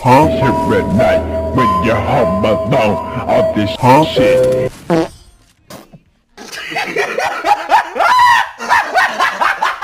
here at night when you're home alone. All this shit